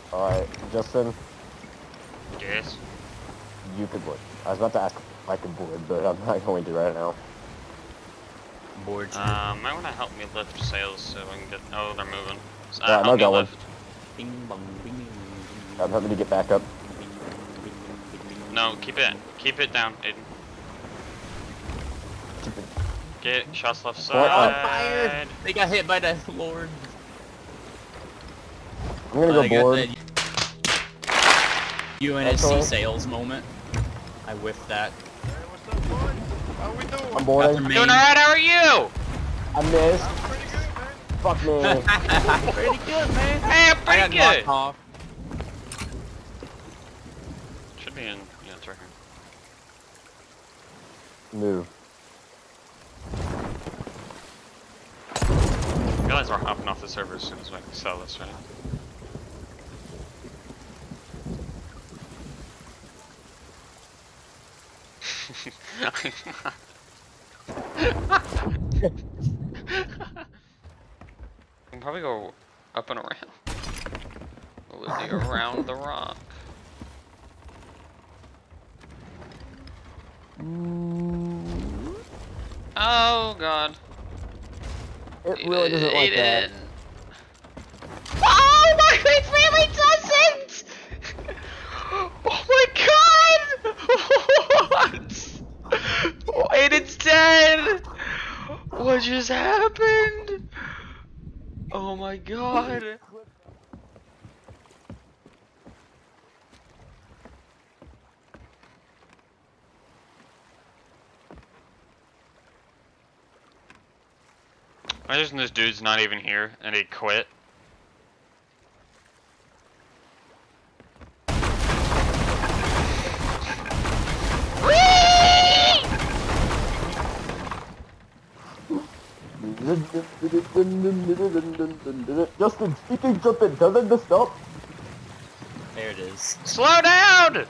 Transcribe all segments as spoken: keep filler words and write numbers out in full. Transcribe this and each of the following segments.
Alright, Justin. Yes. You could board. I was about to ask if I could board, but I'm not going to right now. Board. Um, might want to help me lift sails so I can get. Oh, they're moving. So, uh, Yeah, I'm help not me going. lift. Bing bong bing bing bing. I'm helping to get back up. Bing, bing, bing, bing, bing, No, bing, keep bing. it. Keep it down, Aiden. Keep it. Get shots left What? side. Oh, fired! They got hit by the Lord. I'm gonna Uh, go they got board. the U N S C Excellent. sales moment. I whiffed that. Hey, what's up, boy? How we doing? I'm boarding. Got I'm the doing main- alright, how are you? I missed. I'm pretty good, man. Fuck me. Pretty good, man. Hey, I'm I pretty got good. knocked off. Should be in. Yeah, it's right here. Move. You realize we're hopping off the server as soon as we sell this, right? We can probably go up and around. Literally around the rock. Oh god. It really doesn't like that. Aiden. Oh my, it really doesn't! Oh my god! What? Aiden's dead! What just happened? Oh my god. Imagine this dude's not even here and he quit. Justin, speaking jumping, doesn't this stop? There it is. Slow down!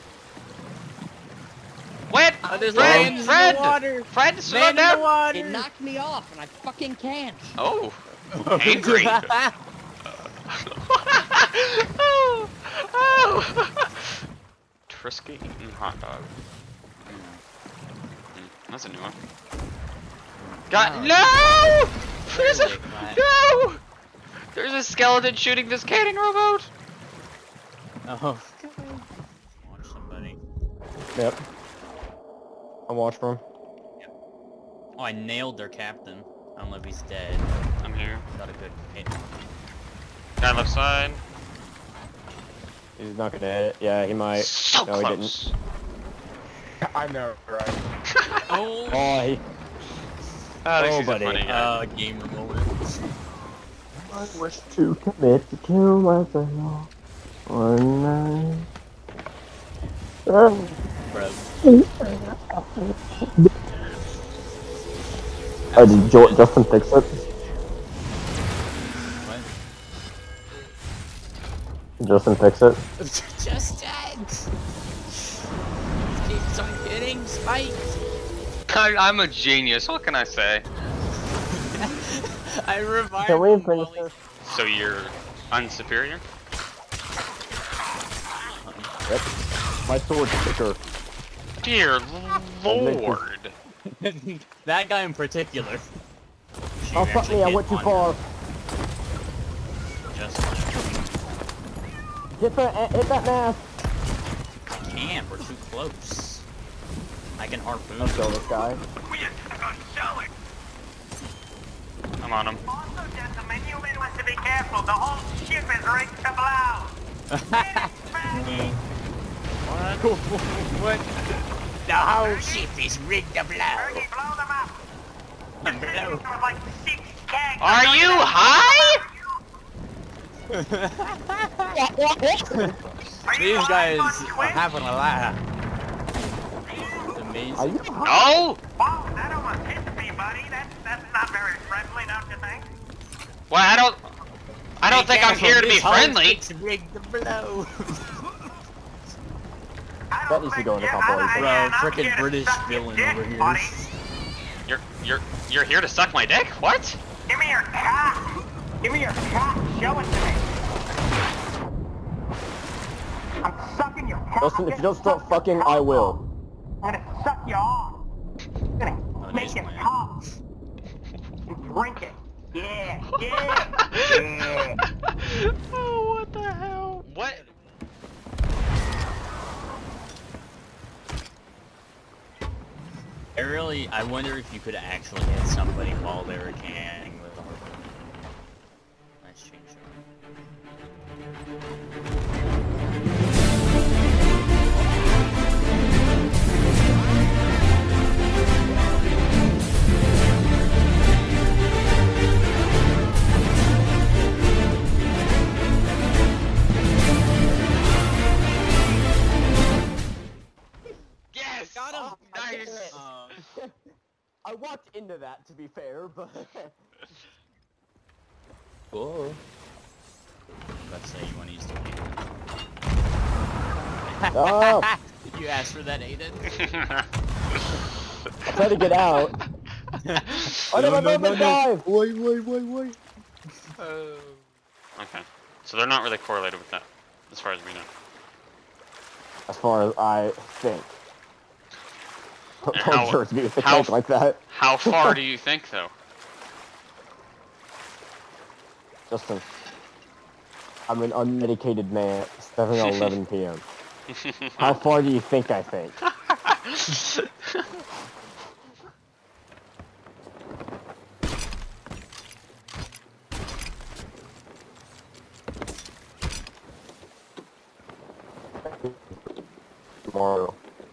Wait, Oh, there's Fred, land in the Fred, water. Fred, slow Man in the down! water. It knocked me off, and I fucking can't. Oh, angry. oh, oh. Trisky eating hot dog. Mm, that's a new one. God, no! There's a, no! There's a skeleton shooting this cannon rowboat. Oh. Watch somebody. Yep. I'm watching for him. Oh, I nailed their captain. I don't know if he's dead. I'm here. Got a good hit. Guy left side. He's not gonna hit it. Yeah, he might. So no, close. he didn't. I know, right? Oh, Oh, he. Oh, this Oh, is a buddy. funny guy. uh, gamer moment. I wish to commit to kill myself one night. Oh. Bro. Oh, did jo Justin fix it? What? Did Justin fix it? Justin! Keeps on getting spiked! I, I'm a genius. What can I say? I revived Can we him finish while he- this? So you're unsuperior? Yep. My sword's thicker. Dear lord. That guy in particular. Oh, fuck me, I went too far. Just Hit that, hit that mast. can't, we're too close. I can harpoon. Let's go, this guy. I'm on him. Also, gentlemen, you men want to be careful. The whole ship is ready to blow. What? The whole ship is rigged to blow. Ready, blow them up. Blow. With like six kegs. Are you high? Are you These guys live on are Twitch? having a laugh. It's amazing. Are you? No. Wow, that almost hit me, buddy. That's that's not very friendly, don't you think? Well, I don't. I don't think I'm here to be This whole friendly. ship's rigged to blow. I That don't needs to think go in the you- compilation. Bro, I- I'm frickin' here to British suck your villain dick, over here. buddy. You're you're you're here to suck my dick? What? Give me your cock. Give me your cock. Show it to me. Listen, if you don't stop fucking, I will. I'm gonna suck you off. I'm gonna Oh, make nice it plan. pop. And drink it. Yeah, yeah, yeah. Oh, what the hell? What? I really, I wonder if you could actually hit somebody while they were canning with a harpoon. Nice change. Yes! Got him! Nice! Um, I walked into that, to be fair, but... Whoa. Let's say you want to use the Oh! You asked for that, Aiden? Try to get out. Oh no, my no, moment no, no. dive! Wait, wait, wait, wait. Okay. So they're not really correlated with that, as far as we know. As far as I think. And Don't how- jerk me with a how- tank like that. How far do you think, though? Justin. I'm an unmedicated man. It's seven eleven p m How far do you think I think? Tomorrow.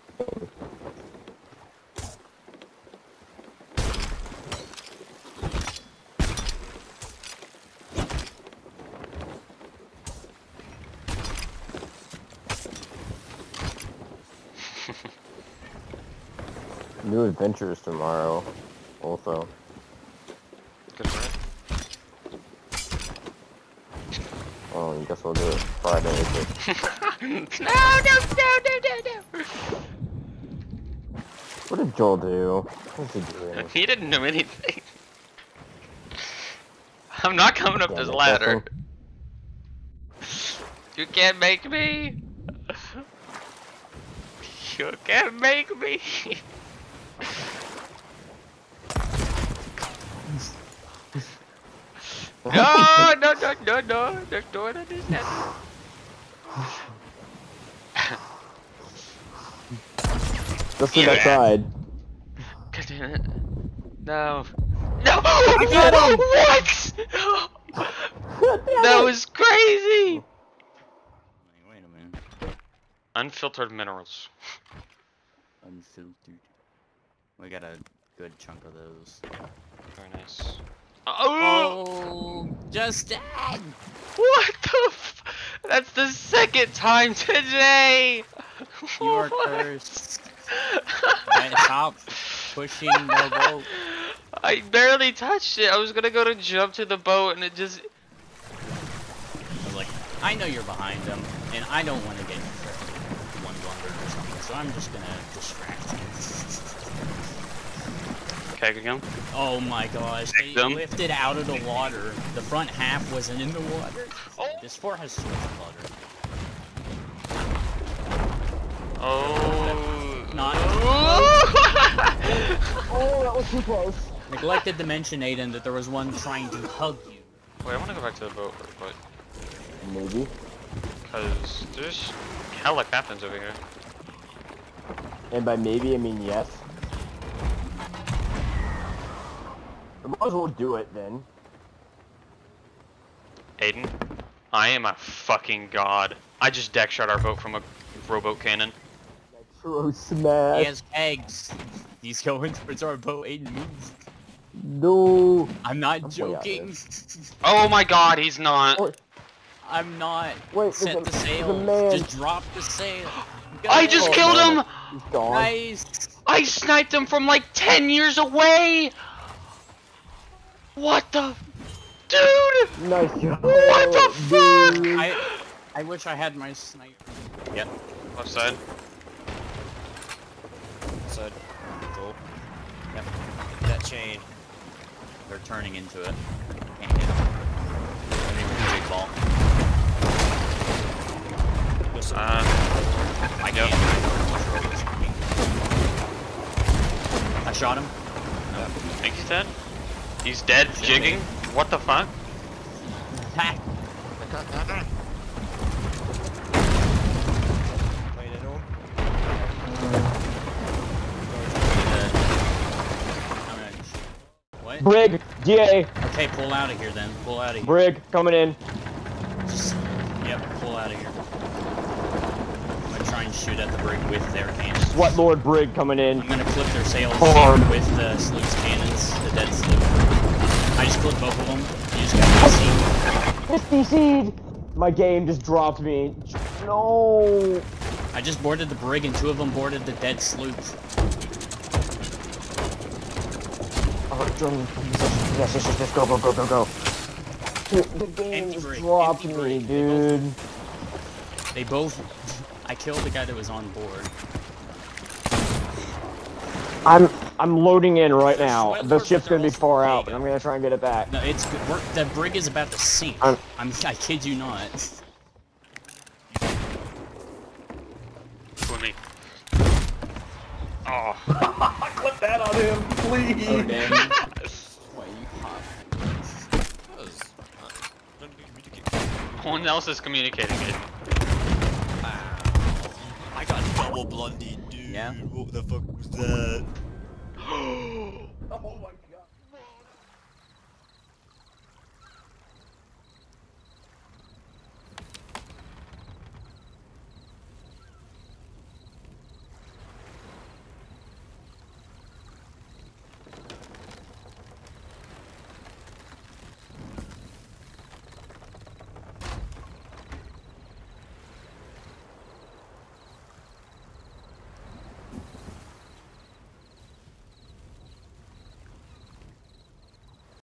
New adventures tomorrow, also. Good for it. Oh, I guess we'll do it Friday. No, no, no, no, no, no! What did Joel do? What was he doing? He didn't do anything. I'm not coming up Damn this it, ladder. You can't make me. You can't make me. No, no, no, no, no. There's no one understand. Just look Yeah. outside. God damn it. No. No! What? That was crazy! Wait, wait a minute. Unfiltered minerals. Unfiltered. We got a good chunk of those. Very nice. Oh! Oh, Justin! What the f- That's the second time today! You are cursed. Right, stop pushing the boat. I barely touched it. I was gonna go to jump to the boat and it just... I was like, I know you're behind them, and I don't want to get one blunder or something, so I'm just gonna distract you. Okay, good go. Oh my gosh, they Them. lifted out of the water. The front half wasn't in the water. Oh. This fort has so much water. Oh... Not- Oh, that was too close. Neglected to mention, Aiden, that there was one trying to hug you. Wait, I wanna go back to the boat real quick. Maybe. Cause there's hella captains over here. And by maybe, I mean yes. I might as well do it then. Aiden, I am a fucking god. I just deck shot our boat from a rowboat cannon. True smash. He has eggs. He's going towards our boat, Aiden. Move. No. I'm not I'm way out joking. Oh my god, he's not. Oh, I'm not. wait, Set there's a, the there's a sail. man. Just drop the sail. I just Oh, killed no. him! He's gone. Nice. I sniped him from like ten years away! What the... Dude! Nice job. What the fuck? dude. I I wish I had my sniper. Yep. Left side. Side. Cool. Yep. That chain. They're turning into it. Can't hit them. Big ball. Uh, shot him. Think he's dead? He's dead, jigging? What the fuck? Ha! Wait, I know. What? Brig, D A. Okay, pull out of here then. Pull out of here. Brig, coming in. Just, yep, pull out of here. I'm gonna try and shoot at the brig with their cannons. Sweat Lord Brig coming in. I'm gonna clip their sails Hard. with the sloop's cannons, the dead sloop. I just clipped both of them. You just got to It's D C'd. My game just dropped me. No. I just boarded the brig and two of them boarded the dead sloop. Oh, German. Yes, yes, yes, yes, go, go, go, go, go. Dude, the game Empty just brig, dropped empty me, brig. dude. They both... I killed the guy that was on board. I'm I'm loading in right now. Sweat The Lord, ship's but gonna be they're far also out, big. but I'm gonna try and get it back. No, it's good. We're, the brig is about to sink. I'm- I'm, I kid you not. With me. Oh. Clip that on him, please. Okay. Wait, you hot. That was not No one else is communicating it. I got double blunted, dude. Yeah? What the fuck was that? Oh my